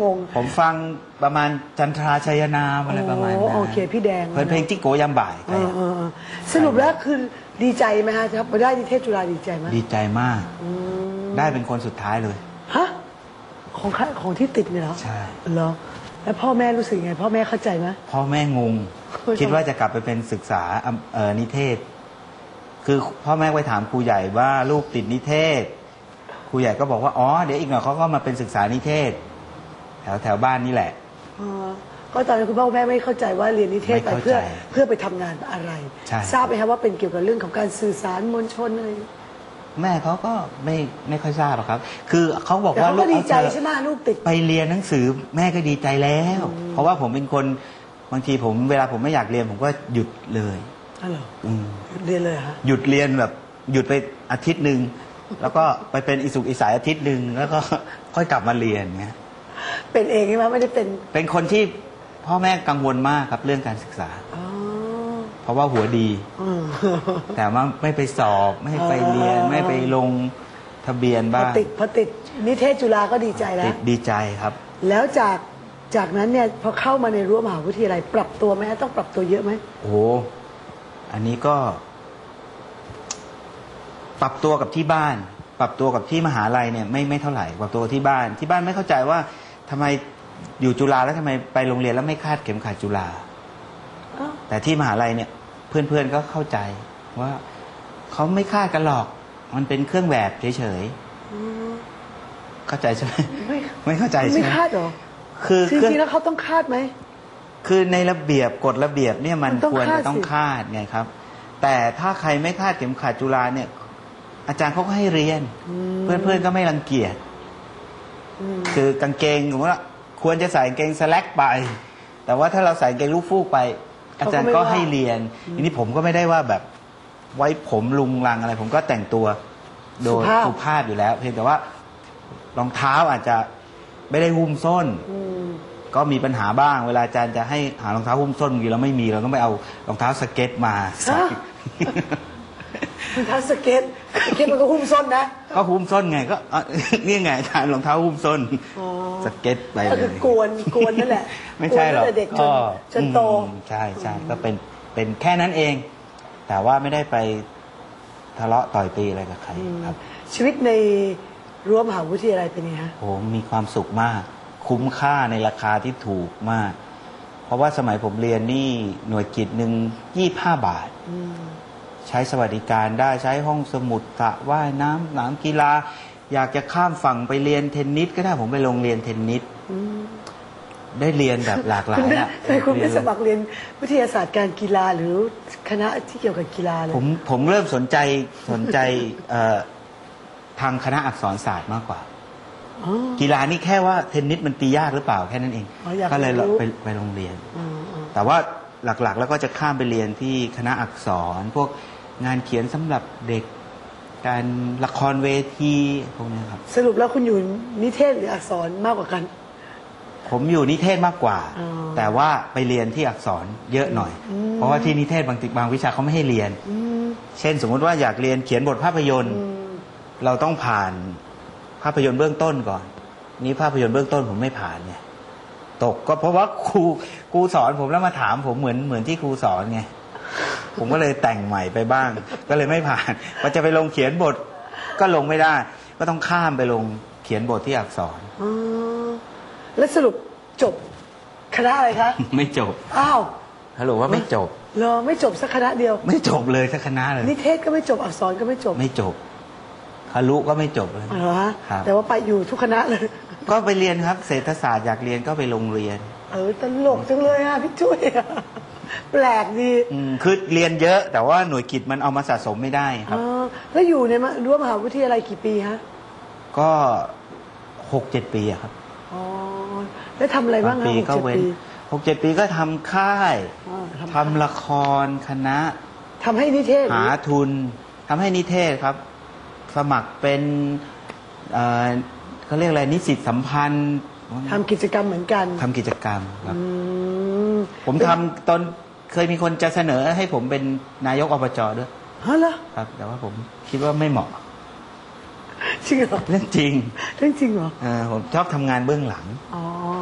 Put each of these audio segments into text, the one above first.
งผมฟังประมาณจันทราชัยนามอะไรประมาณนั้นโอเคพี่แดงเพลงจิโกยามบ่ายสรุปแล้วคือดีใจไหมฮะครับมาได้นิเทศจุฬาดีใจไหมดีใจมากได้เป็นคนสุดท้ายเลยฮะของที่ติดเนี่ยเหรอใช่เหรอแล้วพ่อแม่รู้สึกไงพ่อแม่เข้าใจไหมพ่อแม่งงคิดว่าจะกลับไปเป็นศึกษานิเทศคือพ่อแม่ไปถามครูใหญ่ว่าลูกติดนิเทศครูใหญ่ก็บอกว่าอ๋อเดี๋ยวอีกหน่อยเขาก็มาเป็นศึกษานิเทศแถวบ้านนี่แหละก็ตอนนั้นคุณพ่อแม่ไม่เข้าใจว่าเรียนนิเทศไปเพื่อไปทำงานอะไรทราบไหมครับว่าเป็นเกี่ยวกับเรื่องของการสื่อสารมวลชนอะไรแม่เขาก็ไม่ค่อยทราบหรอกครับคือเขาบอกว่าลูกดีใจใช่ไหมลูกติดไปเรียนหนังสือแม่ก็ดีใจแล้วเพราะว่าผมเป็นคนบางทีเวลาผมไม่อยากเรียนผมก็หยุดเลยเรียนเลยฮะหยุดเรียนแบบหยุดไปอาทิตย์หนึ่งแล้วก็ไปเป็นอิสุกอิสายอาทิตย์หนึ่งแล้วก็ค่อยกลับมาเรียนเงี้ยเป็นเองใช่ไหมไม่ได้เป็นคนที่พ่อแม่กังวลมากครับเรื่องการศึกษาเพราะว่าหัวดีแต่ว่าไม่ไปสอบไม่ไปเรียนไม่ไปลงทะเบียนบ้างพอติดนิเทศจุฬาก็ดีใจแล้วดีใจครับแล้วจากนั้นเนี่ยพอเข้ามาในรั้วมหาวิทยาลัยปรับตัวไหมต้องปรับตัวเยอะไหมโอ้อันนี้ก็ปรับตัวกับที่บ้านปรับตัวกับที่มหาลัยเนี่ยไม่เท่าไหร่ปรับตัวที่บ้านไม่เข้าใจว่าทำไมอยู่จุฬาแล้วทำไมไปโรงเรียนแล้วไม่คาดเข็มขัดจุฬาแต่ที่มหาลัยเนี่ยเพื่อนๆก็เข้าใจว่าเขาไม่คาดกันหรอกมันเป็นเครื่องแบบเฉยๆเข้าใจใช่ไหมไม่เข้าใจใช่ไหมไม่คาดหรอคือจริงๆแล้วเขาต้องคาดไหมคือในระเบียบกฎระเบียบเนี่ยมันควรจะต้องคาดไงครับแต่ถ้าใครไม่คาดเข็มขัดจุฬาเนี่ยอาจารย์เขาก็ให้เรียนเพื่อนๆก็ไม่รังเกียจคือกางเกงสมมติว่าควรจะใส่กางเกงสแล็กไปแต่ว่าถ้าเราใส่กางเกงลูกฟูกไปอาจารย์ก็ให้เรียนทีนี้ผมก็ไม่ได้ว่าแบบไว้ผมลุงลังอะไรผมก็แต่งตัวโดยสุภาพอยู่แล้วเพียงแต่ว่ารองเท้าอาจจะไม่ได้หุ้มส้นก็มีปัญหาบ้างเวลาอาจารย์จะให้หารองเท้าหุ้มส้นบางทีเราไม่มีเราต้องไปเอารองเท้าสเก็ตมาใส่รองเท้าสเก็ตมันก็หุ้มส้นนะก็หุ้มส้นไงก็นี่ไงทานรองเท้าหุ้มส้นสเก็ตไปเลยกวนนั่นแหละไม่ใช่หรอกก็จนโตใช่ก็เป็นแค่นั้นเองแต่ว่าไม่ได้ไปทะเลาะต่อยตีอะไรกับใครครับชีวิตในรั้วมหาวิทยาลัยเป็นไงฮะโอ้มีความสุขมากคุ้มค่าในราคาที่ถูกมากเพราะว่าสมัยผมเรียนนี่หน่วยกิจหนึ่ง25 บาทใช้สวัสดิการได้ใช้ห้องสมุดสระว่ายน้ำสนามกีฬาอยากจะข้ามฝั่งไปเรียนเทนนิสก็ได้ผมไปโรงเรียนเทนนิสได้เรียนแบบหลากหลายอ่ะคุณไปสมัครเรียนวิทยาศาสตร์การกีฬาหรือคณะที่เกี่ยวกับกีฬาเลยผมเริ่มสนใจทางคณะอักษรศาสตร์มากกว่ากีฬานี่แค่ว่าเทนนิสมันตียากหรือเปล่าแค่นั้นเองก็เลยไปโรงเรียนแต่ว่าหลักๆแล้วก็จะข้ามไปเรียนที่คณะอักษรพวกงานเขียนสำหรับเด็กการละครเวทีพวกนี้ครับสรุปแล้วคุณอยู่นิเทศหรืออักษรมากกว่ากันผมอยู่นิเทศมากกว่าแต่ว่าไปเรียนที่อักษรเยอะหน่อยเพราะว่าที่นิเทศบางวิชาเขาไม่ให้เรียนเช่นสมมุติว่าอยากเรียนเขียนบทภาพยนตร์เราต้องผ่านภาพยนตร์เบื้องต้นก่อนนี้ภาพยนตร์เบื้องต้นผมไม่ผ่านไงตกก็เพราะว่าครูสอนผมแล้วมาถามผมเหมือนที่ครูสอนไงผมก็เลยแต่งใหม่ไปบ้างก็เลยไม่ผ่านพอจะไปลงเขียนบทก็ลงไม่ได้ก็ต้องข้ามไปลงเขียนบทที่อักษรแล้วสรุปจบคณะอะไรคะไม่จบอ้าวฮัลโหลว่าไม่จบเหรอไม่จบสักคณะเดียวไม่จบเลยสักคณะเลยนิเทศก็ไม่จบอักษรก็ไม่จบไม่จบคารุก็ไม่จบเลยเหรอฮะแต่ว่าไปอยู่ทุกคณะเลยก็ไปเรียนครับเศรษฐศาสตร์อยากเรียนก็ไปโรงเรียนตลกจังเลยอ่ะพี่จุ้ยแปลกดีคือเรียนเยอะแต่ว่าหน่วยกิจมันเอามาสะสมไม่ได้ครับแล้วอยู่ในรั้วมหาวิทยาลัยกี่ปีฮะก็6-7 ปีครับอ๋อแล้วทำอะไรบ้างปีก็เว้น6-7 ปีก็ทำค่ายทำละครคณะทำให้นิเทศหาทุนทำให้นิเทศครับสมัครเป็นเขาเรียกอะไรนิสิตสัมพันธ์ทำกิจกรรมเหมือนกันทำกิจกรรมครับผมทำตอนเคยมีคนจะเสนอให้ผมเป็นนายกอบจด้วยฮะเหรอครับแต่ว่าผมคิดว่าไม่เหมาะจริงเหรอเรื่องจริงเหรอผมชอบทำงานเบื้องหลัง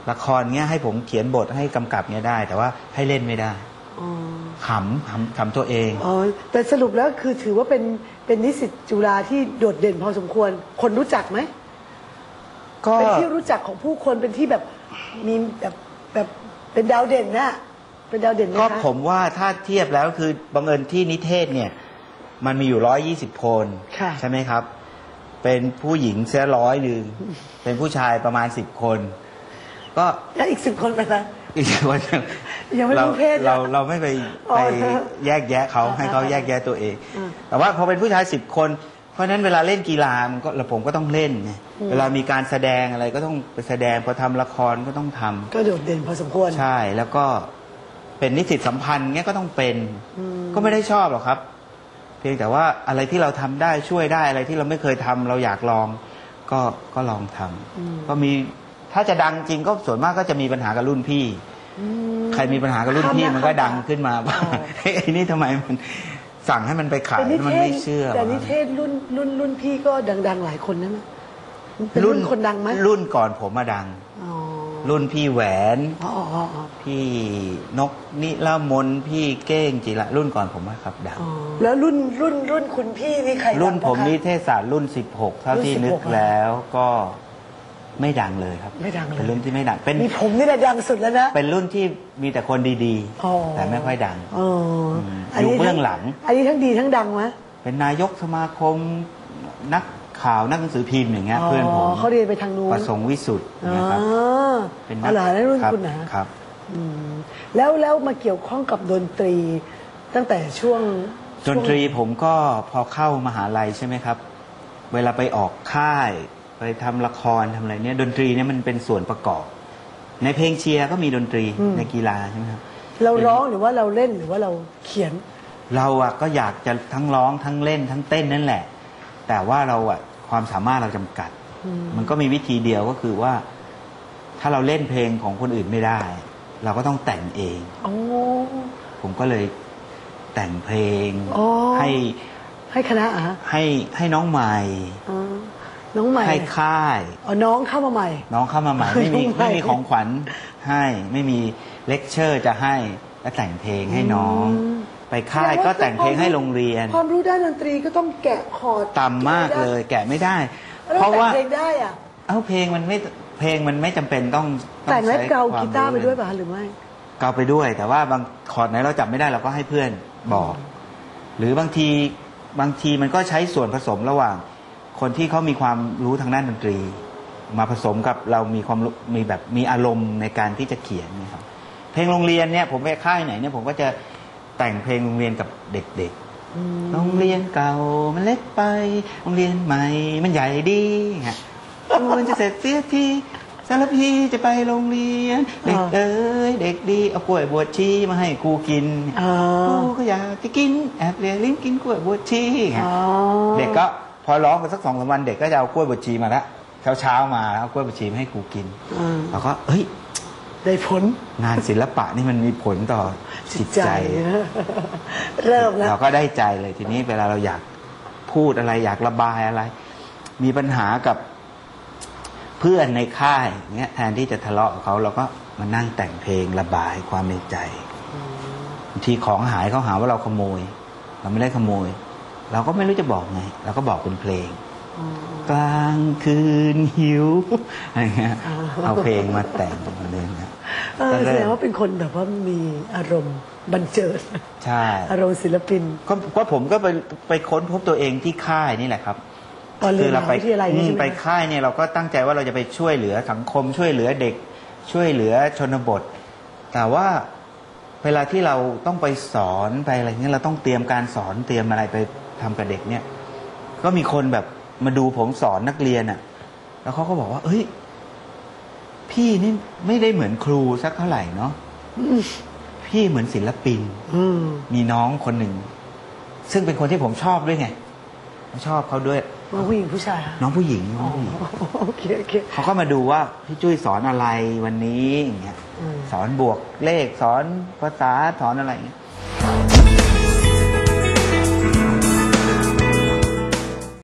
ละครเงี้ยให้ผมเขียนบทให้กำกับเงี้ยได้ แต่ว่าให้เล่นไม่ได้ขำตัวเองอ๋อแต่สรุปแล้วคือถือว่าเป็นนิสิตจุฬาที่โดดเด่นพอสมควรคนรู้จักไหมก็เป็นที่รู้จักของผู้คนเป็นที่แบบมีแบบเป็นดาวเด่นนะเป็นดาวเด่นไหมคะก็ผมว่าถ้าเทียบแล้วคือบังเอิญที่นิเทศเนี่ยมันมีอยู่120 คนใช่ไหมครับ เป็นผู้หญิงเสีย100 นึงเป็นผู้ชายประมาณ10 คนก็แล้วอีก10 คนไปไหมอีกคนยังไม่รู้เพศเราไม่ไปแยกแยะเขาให้เขาแยกแยะตัวเองแต่ว่าพอเป็นผู้ชาย10 คนเพราะฉะนั้นเวลาเล่นกีฬามันก็ผมก็ต้องเล่นไงเวลามีการแสดงอะไรก็ต้องไปแสดงพอทำละครก็ต้องทำก็โดดเด่นพอสมควรใช่แล้วก็เป็นนิสิตสัมพันธ์เงี้ยก็ต้องเป็นก็ไม่ได้ชอบหรอกครับเพียงแต่ว่าอะไรที่เราทำได้ช่วยได้อะไรที่เราไม่เคยทำเราอยากลองก็ลองทำก็มีถ้าจะดังจริงก็ส่วนมากก็จะมีปัญหากับรุ่นพี่ใครมีปัญหากับรุ่นพี่มันก็ดังขึ้นมาบ้างไอ้นี่ทำไมมันสั่งให้มันไปขายมันไม่เชื่อแต่นิเทศรุ่นพี่ก็ดังๆหลายคนนะรุ่นคนดังไหมรุ่นก่อนผมมาดังรุ่นพี่แหวนพี่นกนิรมนพี่เก้งจิระรุ่นก่อนผมครับดังแล้วรุ่นคุณพี่นี่ใครรุ่นผมนิเทศศาสตร์รุ่น16เท่าที่นึกแล้วก็ไม่ดังเลยครับไม่ดังเลยเป็นรุ่นที่ไม่ดังเป็นมีผมนี่แหละดังสุดแล้วนะเป็นรุ่นที่มีแต่คนดีๆแต่ไม่ค่อยดังอยู่เบื้องหลังอันนี้ทั้งดีทั้งดังไหมเป็นนายกสมาคมนักข่าวนักหนังสือพิมพ์อย่างเงี้ยเพื่อนผมเขาเรียนไปทางนู้นประสงค์วิสุทธิ์นะครับเป็นนักข่าวรุ่นคุณนะครับแล้วมาเกี่ยวข้องกับดนตรีตั้งแต่ช่วงดนตรีผมก็พอเข้ามหาลัยใช่ไหมครับเวลาไปออกค่ายไปทำละครทำอะไรเนี่ยดนตรีเนี่ยมันเป็นส่วนประกอบในเพลงเชียร์ก็มีดนตรีในกีฬาใช่ไหมครับเราร้องหรือว่าเราเล่นหรือว่าเราเขียนเราอะก็อยากจะทั้งร้องทั้งเล่นทั้งเต้นนั่นแหละแต่ว่าเราอะความสามารถเราจำกัดมันก็มีวิธีเดียวก็คือว่าถ้าเราเล่นเพลงของคนอื่นไม่ได้เราก็ต้องแต่งเองผมก็เลยแต่งเพลงให้คณะให้น้องใหม่น้องใหม่ให้ค่ายน้องเข้ามาใหม่ไม่มีของขวัญให้ไม่มีเลคเชอร์จะให้แล้วแต่งเพลงให้น้องไปค่ายก็แต่งเพลงให้โรงเรียนความรู้ด้านดนตรีก็ต้องแกะคอร์ดต่ำมากเลยแกะไม่ได้เพราะว่าเพลงได้อะเพลงมันไม่จำเป็นต้องแต่งแล้วเกากีตาร์ไปด้วยป่ะหรือไม่เกาไปด้วยแต่ว่าบางคอร์ดไหนเราจับไม่ได้เราก็ให้เพื่อนบอกหรือบางทีมันก็ใช้ส่วนผสมระหว่างคนที่เขามีความรู้ทางด้านดนตรีมาผสมกับเรามีอารมณ์ในการที่จะเขียนนะครับเพลงโรงเรียนเนี่ยผมไปค่ายไหนเนี่ยผมก็จะแต่งเพลงโรงเรียนกับเด็กๆโรงเรียนเก่ามันเล็กไปโรงเรียนใหม่มันใหญ่ดีฮะมันจะเสร็จเสียทีสารพีจะไปโรงเรียนเด็กเอ้ยเด็กดีเอากล้วยบวชชีมาให้ครูกินครูก็อยากจะกินแอบเลียลิ้นกินกล้วยบวชชีเด็กก็พอร้องไปสัก2-3 วันเด็กก็จะเอากล้วยบวชชีมาละเช้ามาเอากล้วยบวชชีมาให้ครูกินเราก็เฮ้ยได้ผลงานศิลปะนี่มันมีผลต่อจิตใจเริ่มแล้วเราก็ได้ใจเลยทีนี้เวลาเราอยากพูดอะไรอยากระบายอะไรมีปัญหากับเพื่อนในค่ายเงี้ยแทนที่จะทะเลาะกับเขาเราก็มานั่งแต่งเพลงระบายความในใจบางทีของหายเขาหาว่าเราขโมยเราไม่ได้ขโมยเราก็ไม่รู้จะบอกไงเราก็บอกเป็นเพลงกลางคืนหิวอะไรเงี้ยเอาเพลงมาแต่งมาเลยนะแสดงว่าเป็นคนแบบว่ามีอารมณ์บันเจิดใช่อารมณ์ศิลปินก็ผมก็ไปค้นพบตัวเองที่ค่ายนี่แหละครับคือเราไปค่ายเนี่ยเราก็ตั้งใจว่าเราจะไปช่วยเหลือสังคมช่วยเหลือเด็กช่วยเหลือชนบทแต่ว่าเวลาที่เราต้องไปสอนไปอะไรเงี้ยเราต้องเตรียมการสอนเตรียมอะไรไปทำกับเด็กเนี่ยก็มีคนแบบมาดูผมสอนนักเรียนอ่ะแล้วเขาก็บอกว่าเฮ้ยพี่นี่ไม่ได้เหมือนครูสักเท่าไหร่เนาะพี่เหมือนศิลปินมีน้องคนหนึ่งซึ่งเป็นคนที่ผมชอบด้วยไงชอบเขาด้วยน้องผู้หญิงผู้ชายน้องผู้หญิงโอเคเขาก็มาดูว่าพี่จุ้ยสอนอะไรวันนี้อย่างเงี้ยสอนบวกเลขสอนภาษาสอนอะไรเงี้ย